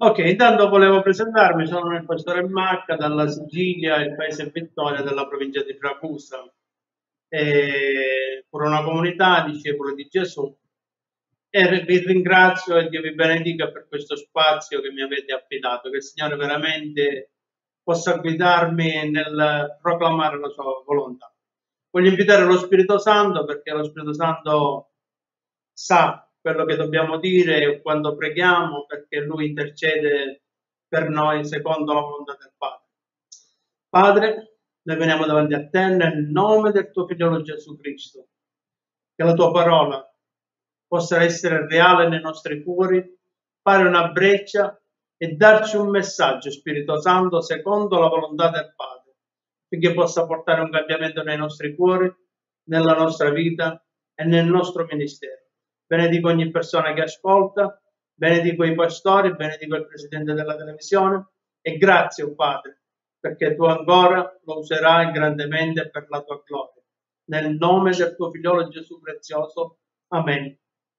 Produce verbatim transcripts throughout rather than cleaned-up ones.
Ok, intanto volevo presentarmi, sono il pastore Macca dalla Sicilia, il paese Vittoria della provincia di Ragusa, e per una comunità discepoli di Gesù. E vi ringrazio e Dio vi benedica per questo spazio che mi avete affidato, che il Signore veramente possa guidarmi nel proclamare la sua volontà. Voglio invitare lo Spirito Santo perché lo Spirito Santo sa quello che dobbiamo dire quando preghiamo, perché Lui intercede per noi secondo la volontà del Padre. Padre, noi veniamo davanti a te nel nome del tuo Figlio Gesù Cristo, che la tua parola possa essere reale nei nostri cuori, fare una breccia e darci un messaggio, Spirito Santo, secondo la volontà del Padre, affinché possa portare un cambiamento nei nostri cuori, nella nostra vita e nel nostro ministero. Benedico ogni persona che ascolta, benedico i pastori, benedico il presidente della televisione e grazie, oh Padre, perché tu ancora lo userai grandemente per la tua gloria. Nel nome del tuo figliolo Gesù prezioso. Amen.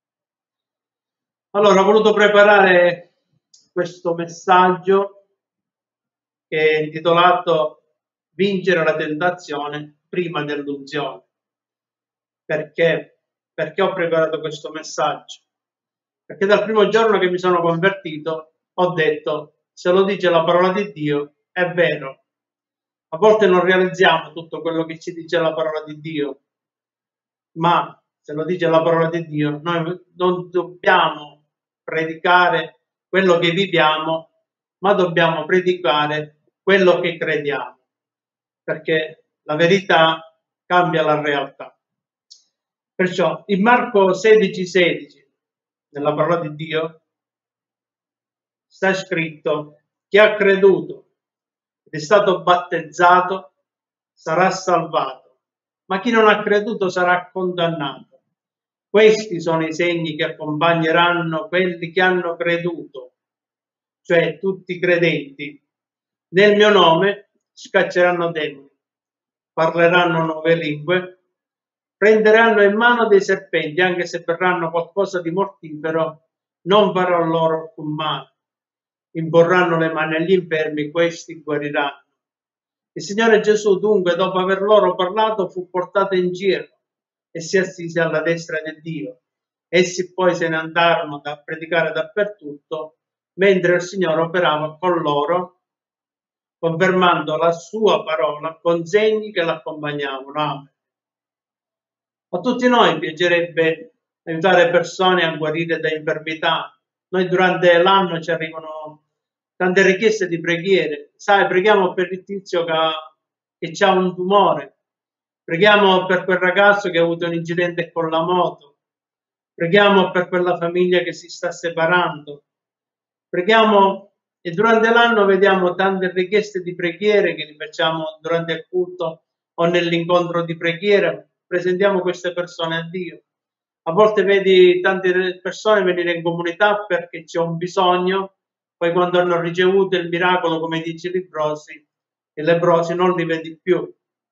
Allora, ho voluto preparare questo messaggio che è intitolato Vincere la tentazione prima dell'unzione. Perché? Perché ho preparato questo messaggio? Perché dal primo giorno che mi sono convertito ho detto, se lo dice la parola di Dio, è vero. A volte non realizziamo tutto quello che ci dice la parola di Dio, ma se lo dice la parola di Dio, noi non dobbiamo predicare quello che viviamo, ma dobbiamo predicare quello che crediamo, perché la verità cambia la realtà. Perciò in Marco sedici sedici, nella parola di Dio, sta scritto: chi ha creduto ed è stato battezzato sarà salvato, ma chi non ha creduto sarà condannato. Questi sono i segni che accompagneranno quelli che hanno creduto, cioè tutti i credenti. Nel mio nome scacceranno demoni, parleranno nuove lingue, prenderanno in mano dei serpenti, anche se verranno qualcosa di mortifero, non farà loro alcun male. Imporranno le mani agli infermi, questi guariranno. Il Signore Gesù, dunque, dopo aver loro parlato, fu portato in giro e si assise alla destra di Dio. Essi poi se ne andarono a predicare dappertutto, mentre il Signore operava con loro, confermando la sua parola con segni che l'accompagnavano. Amen. A tutti noi piacerebbe aiutare persone a guarire da infermità. Noi durante l'anno ci arrivano tante richieste di preghiere. Sai, preghiamo per il tizio che ha, che ha un tumore, preghiamo per quel ragazzo che ha avuto un incidente con la moto, preghiamo per quella famiglia che si sta separando, preghiamo e durante l'anno vediamo tante richieste di preghiere che li facciamo durante il culto o nell'incontro di preghiera, presentiamo queste persone a Dio. A volte vedi tante persone venire in comunità perché c'è un bisogno, poi quando hanno ricevuto il miracolo, come dice i lebbrosi, i lebbrosi non li vedi più.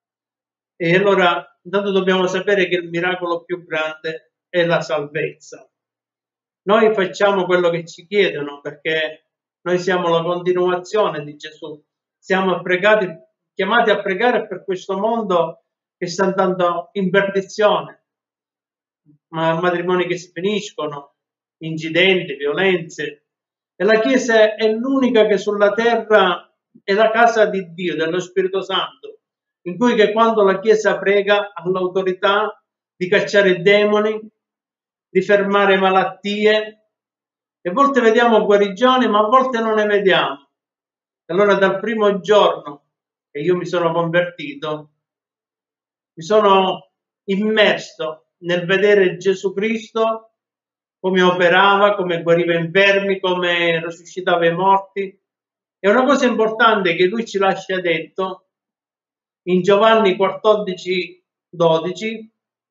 E allora intanto dobbiamo sapere che il miracolo più grande è la salvezza. Noi facciamo quello che ci chiedono perché noi siamo la continuazione di Gesù. Siamo pregati, chiamati a pregare per questo mondo che sta andando in perdizione. Matrimoni che si finiscono, incidenti, violenze. E la Chiesa è l'unica che sulla terra è la casa di Dio, dello Spirito Santo, in cui che quando la Chiesa prega ha l'autorità di cacciare demoni, di fermare malattie, e a volte vediamo guarigioni, ma a volte non ne vediamo. Allora dal primo giorno che io mi sono convertito, mi sono immerso nel vedere Gesù Cristo come operava, come guariva infermi, come risuscitava i morti. E una cosa importante che lui ci lascia detto in Giovanni quattordici dodici: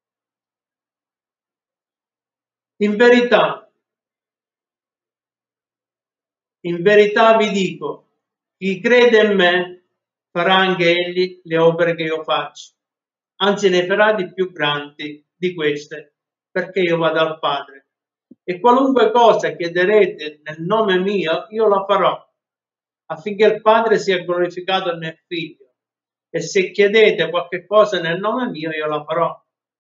in verità, in verità vi dico, chi crede in me farà anche egli le opere che io faccio, anzi ne farà di più grandi di queste, perché io vado al Padre. e qualunque cosa chiederete nel nome mio, io la farò, affinché il Padre sia glorificato nel Figlio. E se chiedete qualche cosa nel nome mio, io la farò.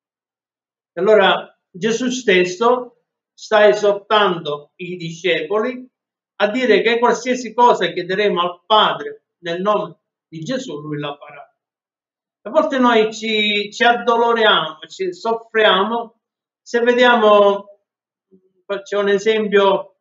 Allora Gesù stesso sta esortando i discepoli a dire che qualsiasi cosa chiederemo al Padre nel nome di Gesù, Lui la farà. A volte noi ci, ci addoloriamo, ci soffriamo, se vediamo, faccio un esempio,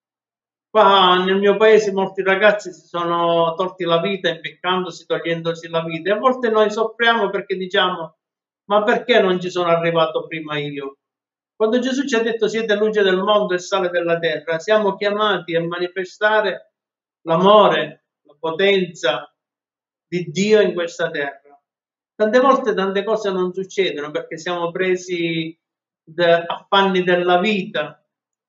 qua nel mio paese molti ragazzi si sono tolti la vita impiccandosi, togliendosi la vita, e a volte noi soffriamo perché diciamo, ma perché non ci sono arrivato prima io? Quando Gesù ci ha detto siete luce del mondo e sale della terra, siamo chiamati a manifestare l'amore, la potenza di Dio in questa terra. Tante volte tante cose non succedono perché siamo presi da affanni della vita,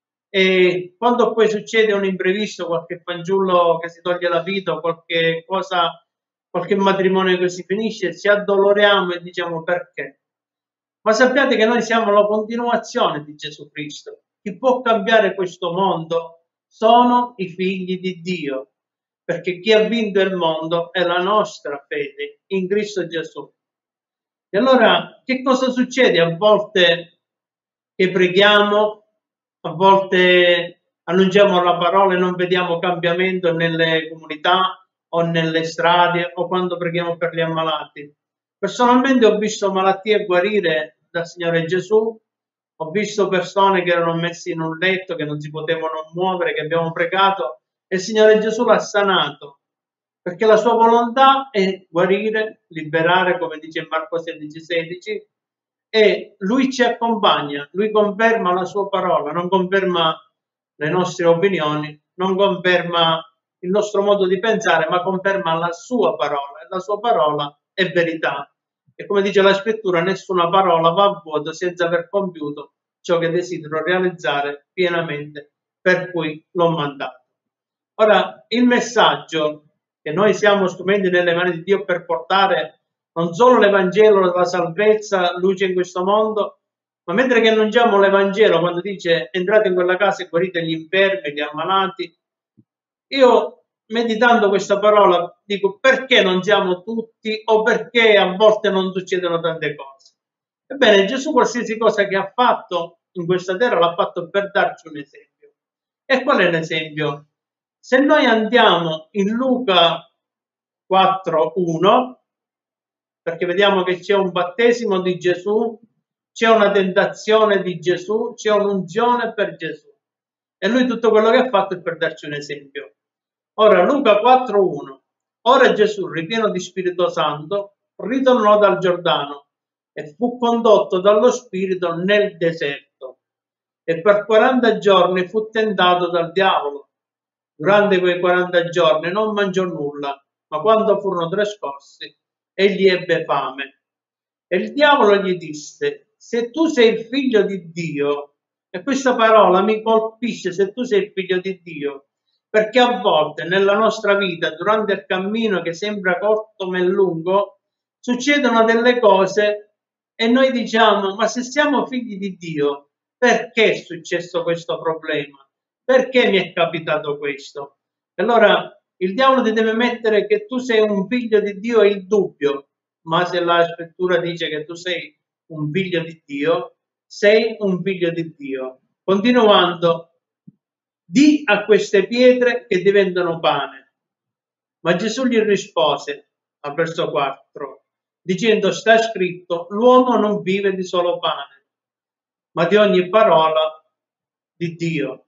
e quando poi succede un imprevisto, qualche fanciullo che si toglie la vita o qualche cosa, qualche matrimonio che si finisce, ci addoloriamo e diciamo perché. Ma sappiate che noi siamo la continuazione di Gesù Cristo. Chi può cambiare questo mondo sono i figli di Dio, perché chi ha vinto il mondo è la nostra fede in Cristo Gesù. E allora che cosa succede a volte che preghiamo, a volte annunciamo la parola e non vediamo cambiamento nelle comunità o nelle strade o quando preghiamo per gli ammalati? Personalmente ho visto malattie guarire dal Signore Gesù, ho visto persone che erano messe in un letto, che non si potevano muovere, che abbiamo pregato e il Signore Gesù l'ha sanato, perché la sua volontà è guarire, liberare, come dice Marco sedici sedici, e Lui ci accompagna, Lui conferma la sua parola, non conferma le nostre opinioni, non conferma il nostro modo di pensare, ma conferma la sua parola, e la sua parola è verità. E come dice la scrittura, nessuna parola va a vuoto senza aver compiuto ciò che desidero realizzare pienamente, per cui l'ho mandato. Ora, il messaggio che noi siamo strumenti nelle mani di Dio per portare non solo l'Evangelo, la salvezza, luce in questo mondo, ma mentre che annunciamo l'Evangelo, quando dice entrate in quella casa e guarite gli infermi, gli ammalati, io meditando questa parola dico perché non siamo tutti o perché a volte non succedono tante cose. Ebbene, Gesù qualsiasi cosa che ha fatto in questa terra l'ha fatto per darci un esempio. E qual è l'esempio? Se noi andiamo in Luca quattro uno, perché vediamo che c'è un battesimo di Gesù, c'è una tentazione di Gesù, c'è un'unzione per Gesù. E lui tutto quello che ha fatto è per darci un esempio. Ora, Luca quattro uno. Ora Gesù, ripieno di Spirito Santo, ritornò dal Giordano e fu condotto dallo Spirito nel deserto. E per quaranta giorni fu tentato dal diavolo. Durante quei quaranta giorni non mangiò nulla, ma quando furono trascorsi, egli ebbe fame. E il diavolo gli disse, se tu sei il figlio di Dio, e questa parola mi colpisce, se tu sei il figlio di Dio, perché a volte nella nostra vita, durante il cammino che sembra corto ma lungo, succedono delle cose e noi diciamo, ma se siamo figli di Dio, perché è successo questo problema? Perché mi è capitato questo? Allora il diavolo ti deve mettere che tu sei un figlio di Dio è il dubbio, ma se la scrittura dice che tu sei un figlio di Dio, sei un figlio di Dio. Continuando, di a queste pietre che diventano pane. Ma Gesù gli rispose, al verso quattro, dicendo, sta scritto, l'uomo non vive di solo pane, ma di ogni parola di Dio.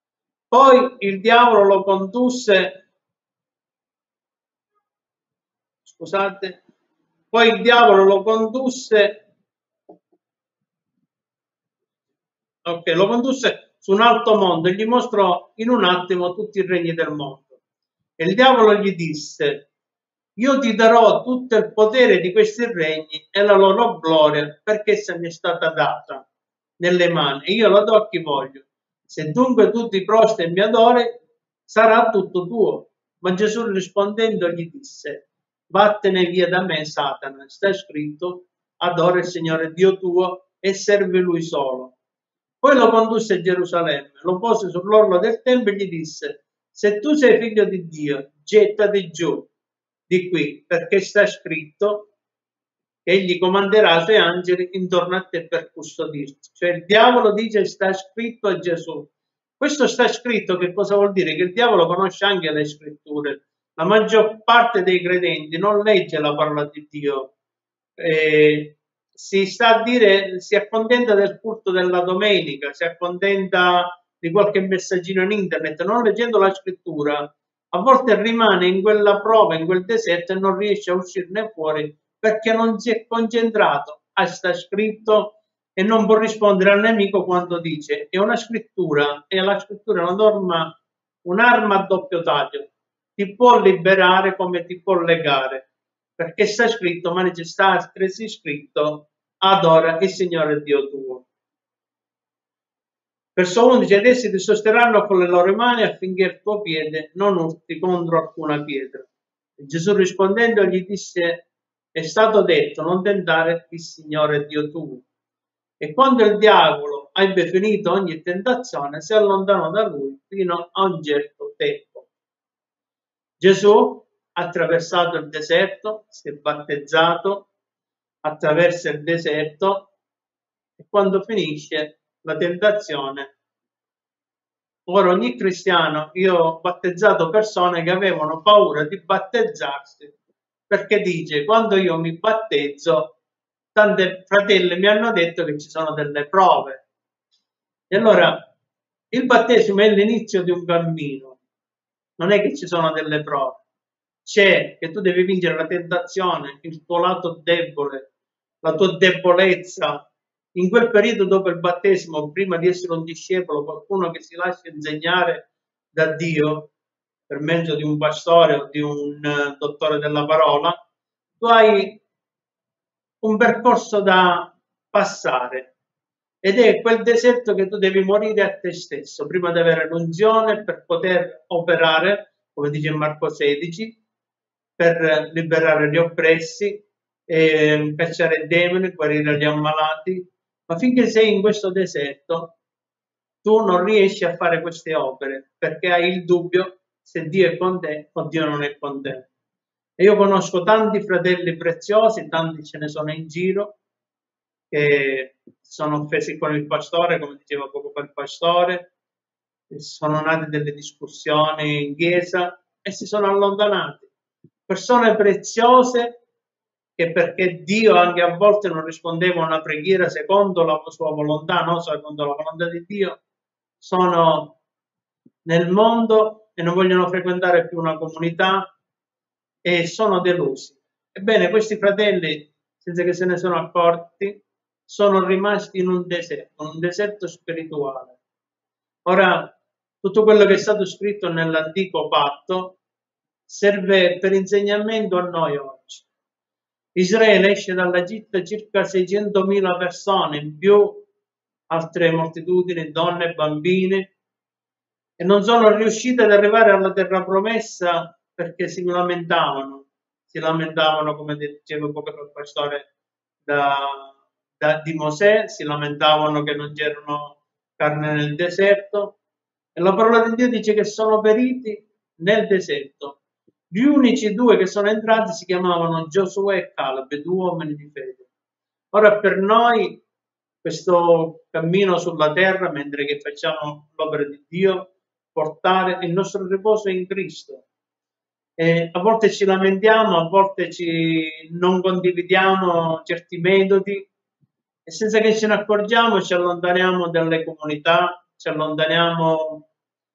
Poi il diavolo lo condusse, scusate, poi il diavolo lo condusse, ok, lo condusse su un alto monte e gli mostrò in un attimo tutti i regni del mondo. E il diavolo gli disse, io ti darò tutto il potere di questi regni e la loro gloria, perché essa mi è stata data nelle mani e io la do a chi voglio. Se dunque tu ti prostri e mi adori, sarà tutto tuo. Ma Gesù rispondendo gli disse, vattene via da me, Satana, sta scritto, adora il Signore Dio tuo e serve Lui solo. Poi lo condusse a Gerusalemme, lo pose sull'orlo del tempio e gli disse: se tu sei figlio di Dio, gettati giù di qui, perché sta scritto che egli comanderà i suoi angeli intorno a te per custodirti. Cioè il diavolo dice sta scritto a Gesù. Questo sta scritto che cosa vuol dire? Che il diavolo conosce anche le scritture. La maggior parte dei credenti non legge la parola di Dio. Eh, si sta a dire, si accontenta del culto della domenica, si accontenta di qualche messaggino in internet, non leggendo la scrittura, a volte rimane in quella prova, in quel deserto e non riesce a uscirne fuori perché non si è concentrato a sta scritto e non può rispondere al nemico quando dice è una scrittura e la scrittura è una norma, un'arma a doppio taglio, ti può liberare come ti può legare, perché sta scritto, ma ne sta altresì scritto, adora il Signore Dio tuo. Verso undici, ed essi ti sosterranno con le loro mani affinché il tuo piede non urti contro alcuna pietra. E Gesù rispondendo gli disse, è stato detto, non tentare il Signore Dio tuo. E quando il diavolo ebbe finito ogni tentazione, si allontanò da lui fino a un certo tempo. Gesù ha attraversato il deserto, si è battezzato, attraversa il deserto e quando finisce la tentazione, ora ogni cristiano, io ho battezzato persone che avevano paura di battezzarsi perché dice quando io mi battezzo tante fratelli mi hanno detto che ci sono delle prove e allora il battesimo è l'inizio di un cammino, non è che ci sono delle prove, c'è che tu devi vincere la tentazione, il tuo lato debole, la tua debolezza. In quel periodo dopo il battesimo, prima di essere un discepolo, qualcuno che si lascia insegnare da Dio per mezzo di un pastore o di un uh, dottore della parola, tu hai un percorso da passare ed è quel deserto che tu devi morire a te stesso prima di avere l'unzione per poter operare, come dice Marco sedici, per liberare gli oppressi, eh, cacciare i demoni, guarire gli ammalati, ma finché sei in questo deserto tu non riesci a fare queste opere perché hai il dubbio se Dio è con te o Dio non è con te. E io conosco tanti fratelli preziosi, tanti ce ne sono in giro, che sono offesi con il pastore, come diceva poco fa il pastore, sono nate delle discussioni in chiesa e si sono allontanati. Persone preziose che perché Dio anche a volte non rispondeva a una preghiera secondo la sua volontà, non secondo la volontà di Dio, sono nel mondo e non vogliono frequentare più una comunità e sono delusi. Ebbene, questi fratelli, senza che se ne sono accorti, sono rimasti in un deserto, un deserto spirituale. Ora, tutto quello che è stato scritto nell'antico patto serve per insegnamento a noi oggi. Israele esce dall'Egitto circa seicentomila persone, in più altre moltitudini, donne e bambini, e non sono riuscite ad arrivare alla terra promessa perché si lamentavano, si lamentavano, come diceva poco fa il pastore, da, da, di Mosè, si lamentavano che non c'erano carne nel deserto, e la parola di Dio dice che sono periti nel deserto. Gli unici due che sono entrati si chiamavano Giosuè e Caleb, due uomini di fede. Ora per noi questo cammino sulla terra, mentre che facciamo l'opera di Dio, portare il nostro riposo in Cristo. E a volte ci lamentiamo, a volte ci non condividiamo certi metodi e senza che ce ne accorgiamo ci allontaniamo dalle comunità, ci allontaniamo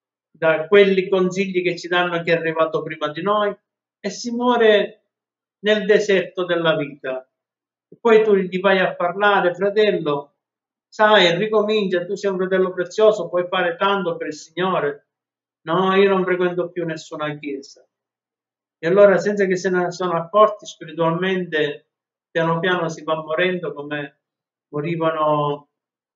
da quelli consigli che ci danno chi è arrivato prima di noi e si muore nel deserto della vita. E poi tu gli vai a parlare, fratello, sai, ricomincia, tu sei un fratello prezioso, puoi fare tanto per il Signore. No, io non frequento più nessuna chiesa. E allora, senza che se ne sono accorti, spiritualmente, piano piano si va morendo come morivano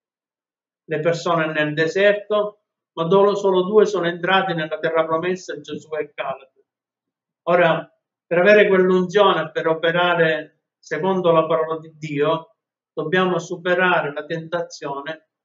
le persone nel deserto, ma solo due sono entrati nella terra promessa, Giosuè e Caleb. Ora, per avere quell'unzione, per operare secondo la parola di Dio, dobbiamo superare la tentazione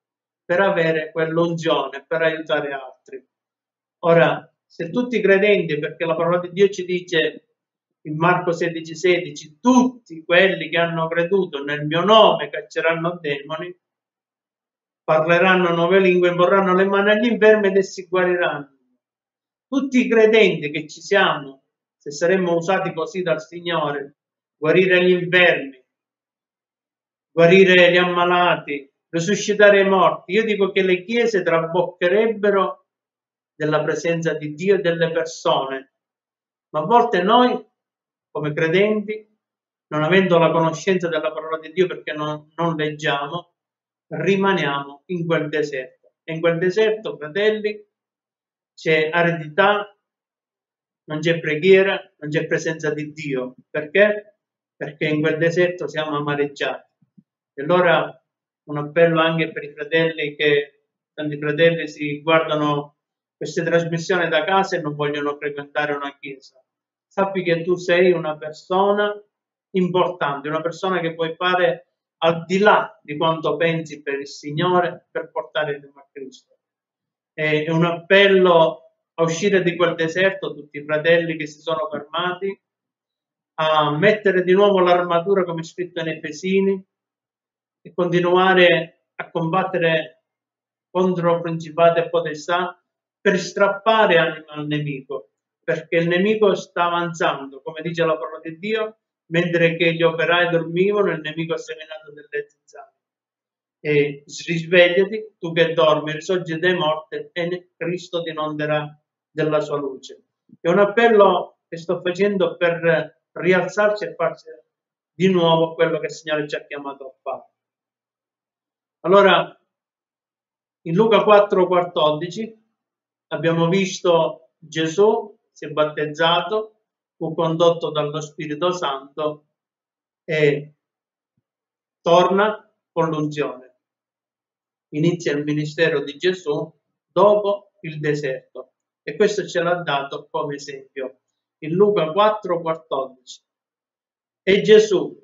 per avere quell'unzione, per aiutare altri. Ora, se tutti i credenti, perché la parola di Dio ci dice in Marco sedici sedici, tutti quelli che hanno creduto nel mio nome cacceranno demoni, parleranno nuove lingue, imporranno le mani agli infermi ed essi guariranno. Tutti i credenti che ci siamo, se saremmo usati così dal Signore, guarire gli infermi, guarire gli ammalati, risuscitare i morti, io dico che le chiese traboccherebbero della presenza di Dio e delle persone, ma a volte noi, come credenti, non avendo la conoscenza della parola di Dio perché non, non leggiamo, rimaniamo in quel deserto. E in quel deserto, fratelli, c'è aridità, non c'è preghiera, non c'è presenza di Dio. Perché? Perché in quel deserto siamo amareggiati. E allora un appello anche per i fratelli che, tanti fratelli si guardano queste trasmissioni da casa e non vogliono frequentare una chiesa. Sappi che tu sei una persona importante, una persona che puoi fare al di là di quanto pensi per il Signore per portare il nome a Cristo. È un appello a uscire di quel deserto, tutti i fratelli che si sono fermati, a mettere di nuovo l'armatura come scritto in Efesini e continuare a combattere contro principati e potestà per strappare anima al nemico, perché il nemico sta avanzando, come dice la parola di Dio, mentre che gli operai dormivano, il nemico ha seminato delle zizzanie. E risvegliati, tu che dormi, risorgi dai morti e Cristo ti inonderà della sua luce. È un appello che sto facendo per rialzarci e farci di nuovo quello che il Signore ci ha chiamato a fare. Allora, in Luca quattro quattordici abbiamo visto Gesù si è battezzato, fu condotto dallo Spirito Santo e torna con l'unzione. Inizia il ministero di Gesù dopo il deserto e questo ce l'ha dato come esempio in Luca quattro quattordici. E Gesù,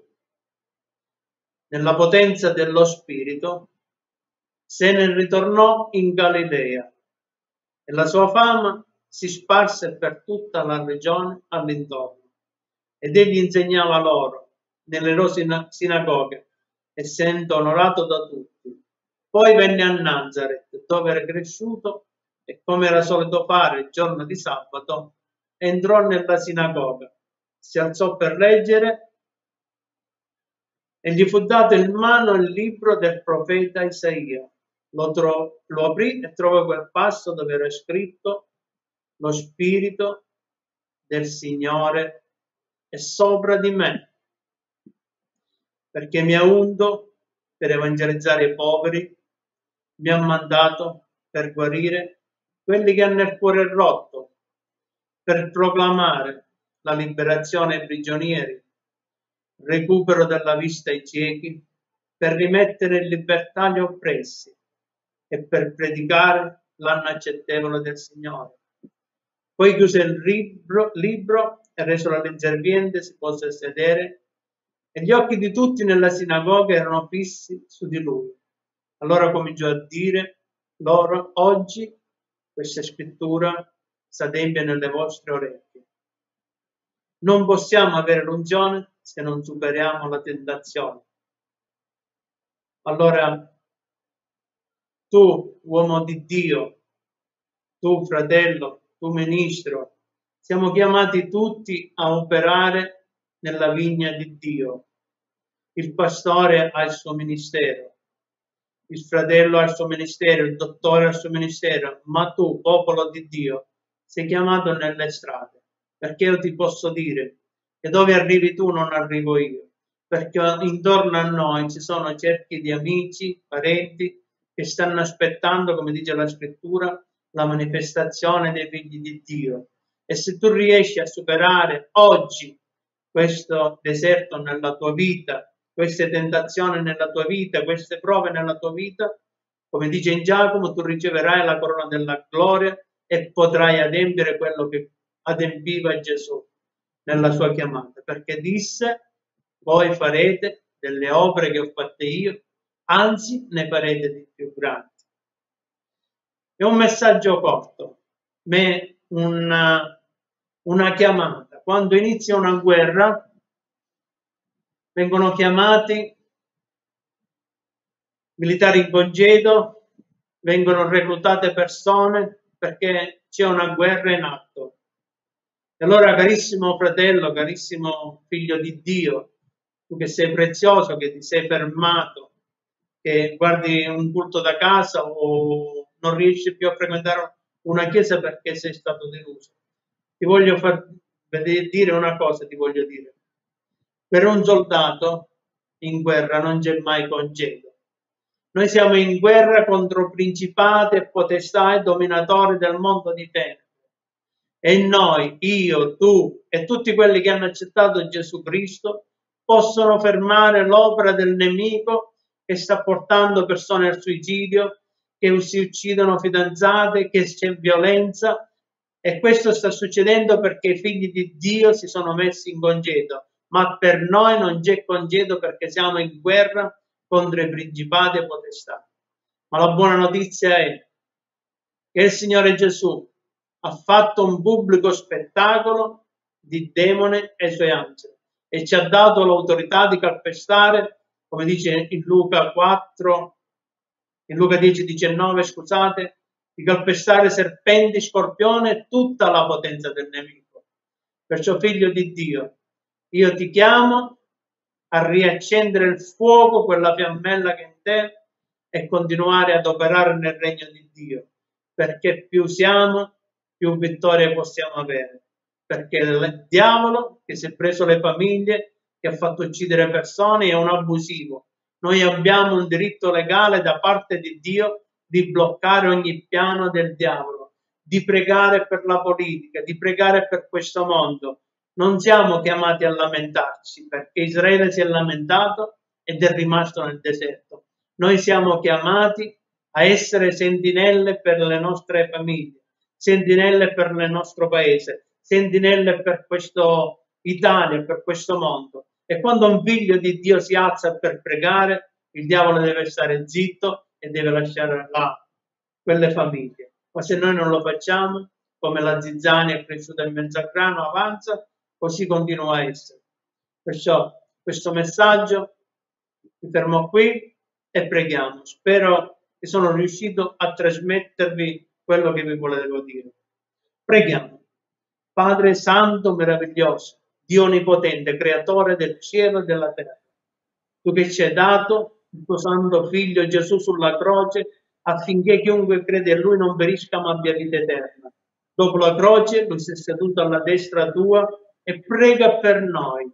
nella potenza dello Spirito, se ne ritornò in Galilea e la sua fama si sparse per tutta la regione all'intorno. Ed egli insegnava loro nelle loro sinagoghe, essendo onorato da tutti. Poi venne a Nazareth, dove era cresciuto, e come era solito fare il giorno di sabato, entrò nella sinagoga, si alzò per leggere e gli fu dato in mano il libro del profeta Isaia. Lo, tro- lo aprì e trovò quel passo dove era scritto: lo Spirito del Signore è sopra di me, perché mi ha unto per evangelizzare i poveri, mi ha mandato per guarire quelli che hanno il cuore rotto, per proclamare la liberazione ai prigionieri, recupero della vista ai ciechi, per rimettere in libertà gli oppressi e per predicare l'anno accettevole del Signore. Poi chiuse il libro, libro e reso all'inserviente si posse sedere, e gli occhi di tutti nella sinagoga erano fissi su di lui. Allora cominciò a dire loro: oggi questa scrittura s'adempie nelle vostre orecchie. Non possiamo avere l'unzione se non superiamo la tentazione. Allora tu, uomo di Dio, tu fratello, tu ministro, siamo chiamati tutti a operare nella vigna di Dio. Il pastore ha il suo ministero, il fratello ha il suo ministero, il dottore ha il suo ministero, ma tu, popolo di Dio, sei chiamato nelle strade, perché io ti posso dire che dove arrivi tu non arrivo io, perché intorno a noi ci sono cerchi di amici, parenti, che stanno aspettando, come dice la scrittura, la manifestazione dei figli di Dio. E se tu riesci a superare oggi questo deserto nella tua vita, queste tentazioni nella tua vita, queste prove nella tua vita, come dice in Giacomo, tu riceverai la corona della gloria e potrai adempiere quello che adempiva Gesù nella sua chiamata, perché disse: voi farete delle opere che ho fatte io, anzi ne farete di più grandi. È un messaggio corto, ma è una, una chiamata. Quando inizia una guerra, vengono chiamati militari in congedo, vengono reclutate persone perché c'è una guerra in atto. E allora, carissimo fratello, carissimo figlio di Dio, tu che sei prezioso, che ti sei fermato, che guardi un culto da casa o non riesci più a frequentare una chiesa perché sei stato deluso, ti voglio far dire una cosa, ti voglio dire. Per un soldato in guerra non c'è mai congedo. Noi siamo in guerra contro principati e potestà e dominatori del mondo di tenebre. E noi, io, tu e tutti quelli che hanno accettato Gesù Cristo possono fermare l'opera del nemico che sta portando persone al suicidio, che si uccidono fidanzate, che c'è violenza. E questo sta succedendo perché i figli di Dio si sono messi in congedo. Ma per noi non c'è congedo perché siamo in guerra contro i principati e potestà. Ma la buona notizia è che il Signore Gesù ha fatto un pubblico spettacolo di demone e suoi angeli e ci ha dato l'autorità di calpestare, come dice in Luca quattro, in Luca dieci diciannove, scusate, di calpestare serpenti, scorpione e tutta la potenza del nemico. Perciò, figlio di Dio, io ti chiamo a riaccendere il fuoco, quella fiammella che è in te, e continuare ad operare nel regno di Dio, perché più siamo, più vittorie possiamo avere, perché il diavolo che si è preso le famiglie, che ha fatto uccidere persone, è un abusivo. Noi abbiamo un diritto legale da parte di Dio di bloccare ogni piano del diavolo, di pregare per la politica, di pregare per questo mondo. Non siamo chiamati a lamentarci, perché Israele si è lamentato ed è rimasto nel deserto. Noi siamo chiamati a essere sentinelle per le nostre famiglie, sentinelle per il nostro paese, sentinelle per questo Italia, per questo mondo. E quando un figlio di Dio si alza per pregare, il diavolo deve stare zitto e deve lasciare là quelle famiglie. Ma se noi non lo facciamo, come la zizzania è cresciuta in mezzo al grano, avanza, così continua a essere. Perciò questo messaggio mi fermo qui e preghiamo. Spero che sono riuscito a trasmettervi quello che vi volevo dire. Preghiamo. Padre Santo, meraviglioso, Dio Onnipotente, Creatore del cielo e della terra, tu che ci hai dato il tuo Santo Figlio Gesù sulla croce affinché chiunque crede in Lui non perisca ma abbia vita eterna. Dopo la croce Lui si è seduto alla destra tua e prega per noi.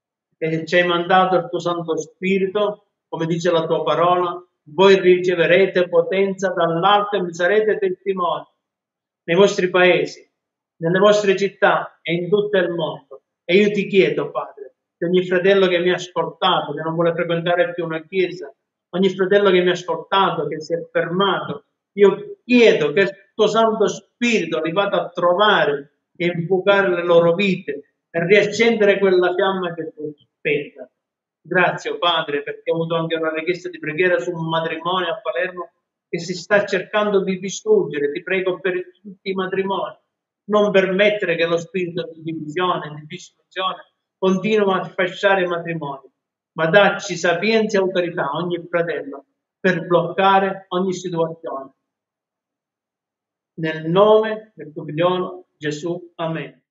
E ci hai mandato il tuo Santo Spirito, come dice la tua parola, voi riceverete potenza dall'alto e mi sarete testimoni nei vostri paesi, nelle vostre città e in tutto il mondo. E io ti chiedo, Padre, che ogni fratello che mi ha ascoltato, che non vuole frequentare più una chiesa, ogni fratello che mi ha ascoltato, che si è fermato, io chiedo che il tuo Santo Spirito li vada a trovare e infuocare le loro vite e riaccendere quella fiamma che tu spenta. Grazie, oh Padre, perché ho avuto anche una richiesta di preghiera su un matrimonio a Palermo che si sta cercando di distruggere. Ti prego per tutti i matrimoni. Non permettere che lo spirito di divisione, di distruzione continui a fasciare i matrimoni, ma dacci sapienza e autorità a ogni fratello per bloccare ogni situazione. Nel nome del tuo figliolo Gesù. Amen.